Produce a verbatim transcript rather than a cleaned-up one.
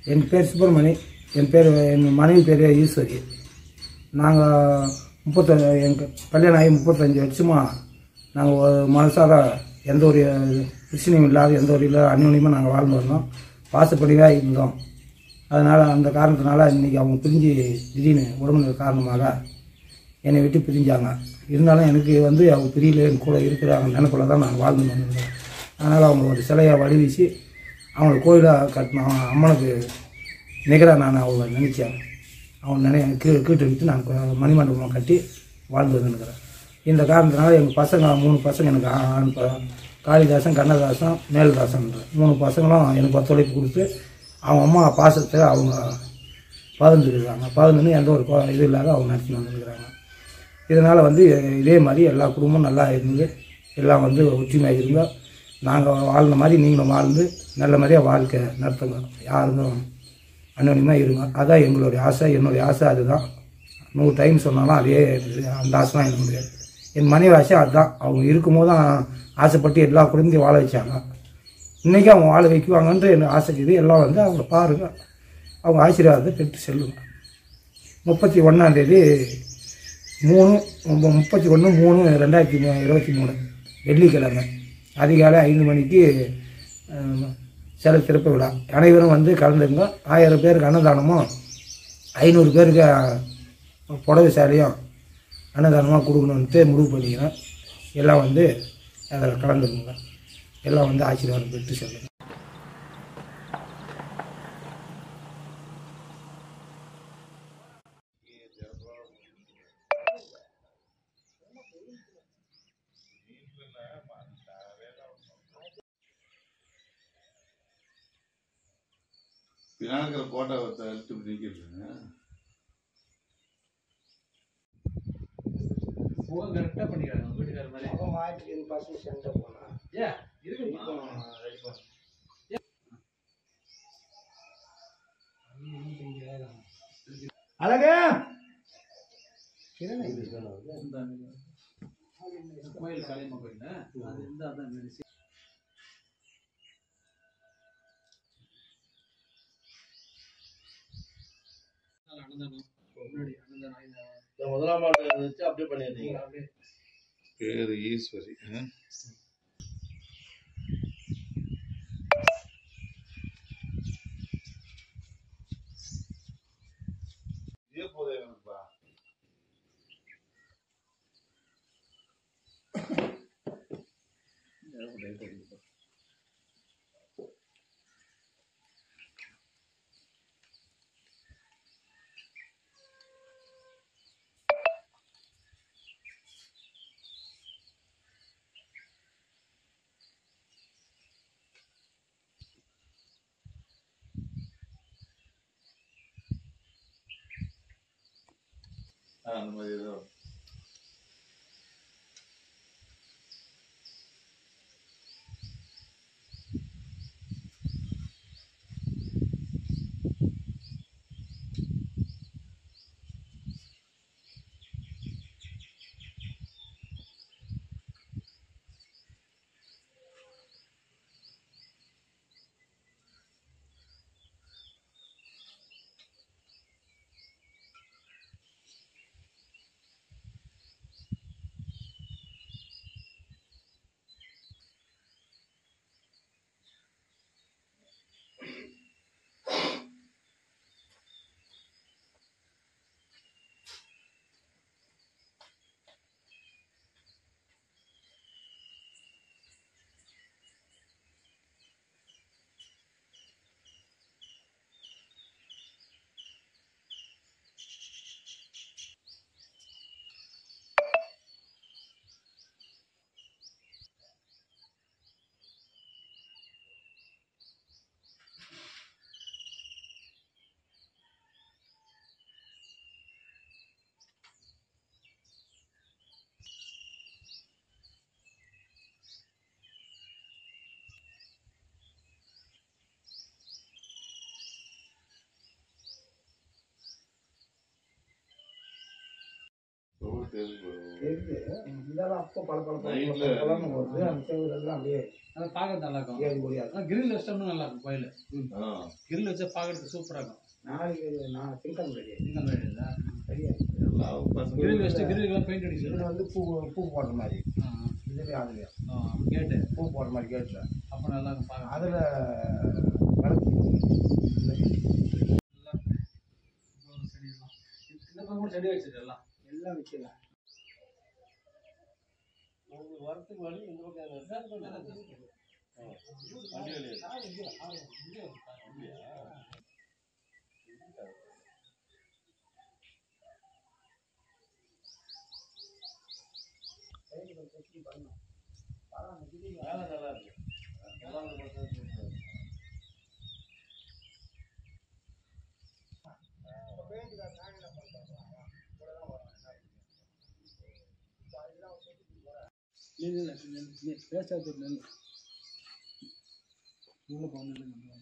என் பேர் சுப்பிரமணி, என் பேர் என் மனைவி பேர் ஈஸ்வரி. நாங்கள் முப்பத்த எங்கள் கல்யாணம் ஆகி முப்பத்தஞ்சு வருஷமாக நாங்கள் ஒரு மனசார எந்த ஒரு பிரச்சனையும் இல்லாத எந்த ஒரு இல்லை அந்யோன்யமாக நாங்கள் வாழ்ந்து வந்தோம். பாசப்படியாக இருந்தோம். அதனால் அந்த காரணத்தினால இன்றைக்கி அவங்க பிரிஞ்சு திடீர்னு உடம்புநிலை காரணமாக என்னை விட்டு பிரிஞ்சாங்க. இருந்தாலும் எனக்கு வந்து அவங்க பிரியல என் கூட இருக்கிறாங்க நினைப்பில் தான் நான் வாழ்ந்து வந்திருந்தேன். அதனால் அவங்க ஒரு சிலையை வடிவீசி அவங்கள கோயிலாக கட்டின அம்மனுக்கு நிகராக நான் அவங்கள நினச்சேன். அவங்க நினை கீ கீட்டு விட்டு நான் மணிமண்டபமாக கட்டி வாழ்ந்து வந்துருக்கிறேன். இந்த காரணத்தினால எங்கள் பசங்க மூணு பசங்க எனக்கு ஆண் காளிதாசன், கண்ணதாசன், மேல்தாசன் மூணு பசங்களும் எனக்கு ஒத்துழைப்பு கொடுத்து அவங்க அம்மா பாசத்தை அவங்க பகிர்ந்துருக்குறாங்க. பகிர்ந்துன்னு எந்த ஒரு இது இல்லாத அவங்க நடத்தின்னு வந்துருக்குறாங்க. இதனால் வந்து இதே மாதிரி எல்லா குடும்பமும் நல்லா இருந்து எல்லாம் வந்து ஒற்றுமையாக இருந்தால் நாங்கள் வாழ்ந்த மாதிரி நீங்களும் வாழ்ந்து நல்ல மாதிரியாக வாழ்க்கை நடத்துங்க. யாருக்கும் அன்னோன்யமாக இருங்க. அதுதான் எங்களுடைய ஆசை. என்னுடைய ஆசை அதுதான். நூறு டைம் சொன்னாலும் அதே அந்த ஆசை தான் என்னுடைய என் மனைவி ஆசை அதுதான். அவங்க இருக்கும்போது தான் ஆசைப்பட்டு எல்லா குடும்பத்தையும் வாழ வச்சாங்க. இன்றைக்கி அவங்க வாழ வைக்குவாங்கன்ற எனக்கு ஆசைக்குது. எல்லாம் வந்து அவங்க பாருங்கள், அவங்க ஆசீர்வாதத்தை பெற்று செல்லுங்க. முப்பத்தி ஒன்றாந்தேதி மூணு முப்பத்தி ஒன்று மூணு ரெண்டாயிரத்தி இருபத்தி மூணு வெள்ளிக்கிழமை அதிகாலை ஐந்து மணிக்கு சிலை திறப்பு விழா. அனைவரும் வந்து கலந்துங்க. ஆயிரம் பேருக்கு அன்னதானமும் ஐநூறு பேருக்கு புடவை சாலையும் அன்னதானமாக கொடுக்கணுன்ட்டு முடிவு பண்ணிக்கிறேன். எல்லாம் வந்து அதில் கலந்துருங்க. எல்லாம் வந்து ஆசீர்வாதம் பெற்று சொல்லுங்கள். பின்னாங்கிற கோட்டை எடுத்து நிற்கிறதுங்க கரெக்டாக பண்ணிக்கிறாங்க வீட்டுக்கார மாதிரி. அவன் மாற்றி பசங்க சென்டை போனா ஏ இருக்கு அழகா கோயில் காளியம்மா கோயில் அது இருந்தால் அதான் அன்னதானம் முன்னாடி அன்னதானம் முதலாம் ஆண்டு வச்சு அப்படியே பண்ணிடுறீங்க. பேர் ஈஸ்வரி. அந்த மாதிரி ஏதோ ரோடு தெரிஞ்சு தெரியுது. இதெல்லாம் அப்போ பல பல பல நைட்ல பழம் வருது. அந்த செவரெல்லாம் அப்படியே அதை பார்க்கறது நல்லா இருக்கும். ஏறி முடியாது. ஆனால் கிரில் வச்சோம்னா நல்லா இருக்கும் கோயில். ஆ கிரில் வச்சா பார்க்கறதுக்கு சூப்பராக இருக்கும். நாளைக்கு நான் திங்கம் ரெடி நீங்கள் வேறு இல்லை சரியா எல்லா பசங்க கிரில் வச்சுட்டு கிரிலுக்கெல்லாம் பெயிண்ட் அடிச்சு இதில் வந்து பூ பூ போடுற மாதிரி இதுலேயும் அதுலேயும் கேட்டு பூ போடுற மாதிரி கேட்டில் அப்போ நல்லா இருக்கும் பார்க்க. அதில் விளக்கு செடியெல்லாம் இந்த பக்கம் கூட செடி வச்சது எல்லாம் எல்லாம் வச்சுக்கலாம். உங்களுக்கு வரத்துக்கு வழி இந்த பக்கம் வண்டி வழி வேலை நல்லா இருக்கு. எல்லாம் இந்த பக்கம் இருக்கு. இல்லை இல்லை பேசாத உள்ள போகணும்.